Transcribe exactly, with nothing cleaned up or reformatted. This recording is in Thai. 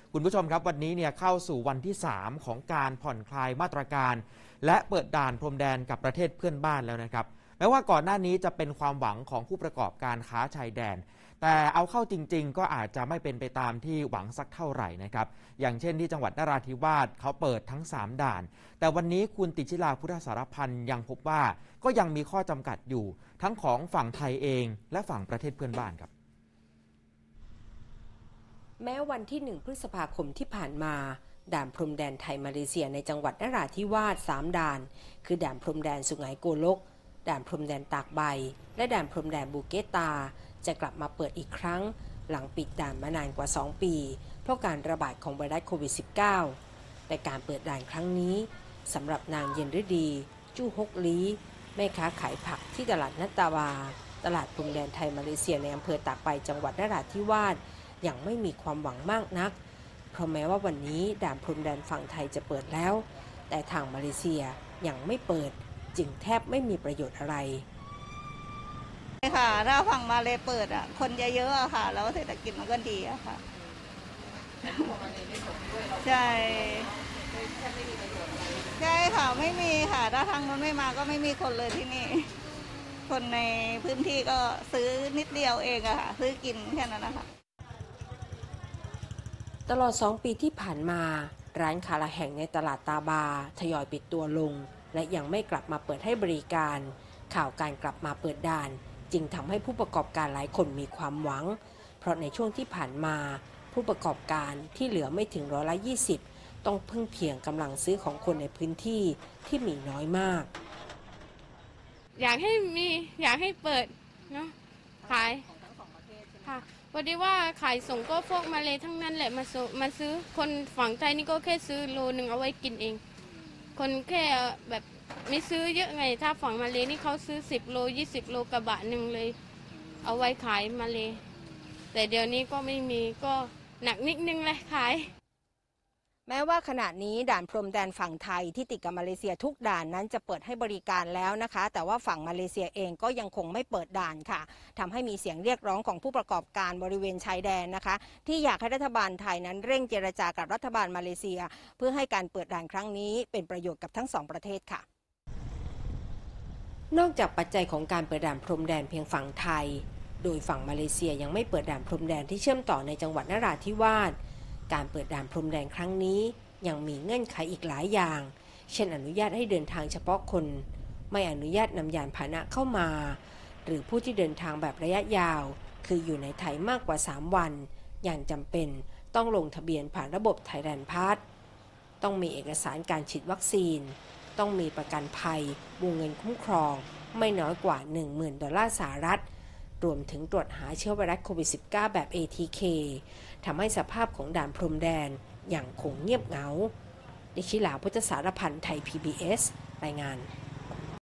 คุณผู้ชมครับวันนี้เนี่ยเข้าสู่วันที่สามของการผ่อนคลายมาตรการและเปิดด่านพรมแดนกับประเทศเพื่อนบ้านแล้วนะครับแม้ว่าก่อนหน้านี้จะเป็นความหวังของผู้ประกอบการค้าชายแดนแต่เอาเข้าจริงๆก็อาจจะไม่เป็นไปตามที่หวังสักเท่าไหร่นะครับอย่างเช่นที่จังหวัดนราธิวาสเขาเปิดทั้งสามด่านแต่วันนี้คุณติชิลาพุทธสารพันธ์ยังพบว่าก็ยังมีข้อจำกัดอยู่ทั้งของฝั่งไทยเองและฝั่งประเทศเพื่อนบ้านครับแม้วันที่หนึ่งพฤษภาคมที่ผ่านมาด่านพรมแดนไทยมาเลเซียในจังหวัดนราธิวาสสามด่านคือด่านพรมแดนสุไหงโกลกด่านพรมแดนตากใบและด่านพรมแดนบูเกตาจะกลับมาเปิดอีกครั้งหลังปิดด่านมานานกว่าสองปีเพราะการระบาดของไวรัสโควิด สิบเก้า แต่การเปิดด่านครั้งนี้สำหรับนางเย็นฤดีจู้ฮกลีแม่ค้าขายผักที่ตลาดนัตตาวาตลาดพรมแดนไทยมาเลเซียในอำเภอตากใบจังหวัดนราธิวาสยังไม่มีความหวังมากนักเพราะแม้ว่าวันนี้ด่านพรมแดนฝั่งไทยจะเปิดแล้วแต่ทางมาเลเซียยังไม่เปิดจึงแทบไม่มีประโยชน์อะไรค่ะถ้าฝั่งมาเลเปิดอ่ะคนเยอะๆอะค่ะแล้วเศรษฐกิจมันก็ดีอะค่ะใช่ใช่ค่ะไม่มีค่ะถ้าทางนู้นไม่มาก็ไม่มีคนเลยที่นี่คนในพื้นที่ก็ซื้อนิดเดียวเองอะค่ะซื้อกินแค่นั้นนะคะตลอดสองปีที่ผ่านมาร้านค้าหลายแห่งในตลาดตาบาทยอยปิดตัวลงและยังไม่กลับมาเปิดให้บริการข่าวการกลับมาเปิดด่านจึงทำให้ผู้ประกอบการหลายคนมีความหวังเพราะในช่วงที่ผ่านมาผู้ประกอบการที่เหลือไม่ถึงร้อยละยี่สิบต้องพึ่งเพียงกำลังซื้อของคนในพื้นที่ที่มีน้อยมากอยากให้มีอยากให้เปิดเนาะขายค่ะพอดีว่าขายส่งก็พวกมาเลยทั้งนั้นแหละมาซื้อมาซื้อคนฝั่งไทยนี่ก็แค่ซื้อโลนึงเอาไว้กินเองคนแค่แบบไม่ซื้อเยอะไงถ้าฝั่งมาเลยนี่เขาซื้อสิบโลยี่สิบโลกระบะหนึ่งเลยเอาไว้ขายมาเลยแต่เดี๋ยวนี้ก็ไม่มีก็หนักนิดนึงเลยขายแม้ว่าขณะนี้ด่านพรมแดนฝั่งไทยที่ติดกับมาเลเซียทุกด่านนั้นจะเปิดให้บริการแล้วนะคะแต่ว่าฝั่งมาเลเซียเองก็ยังคงไม่เปิดด่านค่ะทำให้มีเสียงเรียกร้องของผู้ประกอบการบริเวณชายแดนนะคะที่อยากให้รัฐบาลไทยนั้นเร่งเจรจากับรัฐบาลมาเลเซียเพื่อให้การเปิดด่านครั้งนี้เป็นประโยชน์กับทั้งสองประเทศค่ะนอกจากปัจจัยของการเปิดด่านพรมแดนเพียงฝั่งไทยโดยฝั่งมาเลเซียยังไม่เปิดด่านพรมแดนที่เชื่อมต่อในจังหวัดนราธิวาสการเปิดด่านพรมแดนครั้งนี้ยังมีเงื่อนไขอีกหลายอย่างเช่นอนุญาตให้เดินทางเฉพาะคนไม่อนุญาตนำยานพาหนะเข้ามาหรือผู้ที่เดินทางแบบระยะยาวคืออยู่ในไทยมากกว่าสามวันอย่างจำเป็นต้องลงทะเบียนผ่านระบบ Thailand Pass ต้องมีเอกสารการฉีดวัคซีนต้องมีประกันภัยวงเงินคุ้มครองไม่น้อยกว่า หนึ่งหมื่น ดอลลาร์สหรัฐรวมถึงตรวจหาเชื้อไวรัสโควิด สิบเก้า แบบ เอ ที เค ทำให้สภาพของด่านพรมแดนอย่างคงเงียบเหงาดิชิลาพุทธสารพันธ์ไทย พี บี เอส รายงาน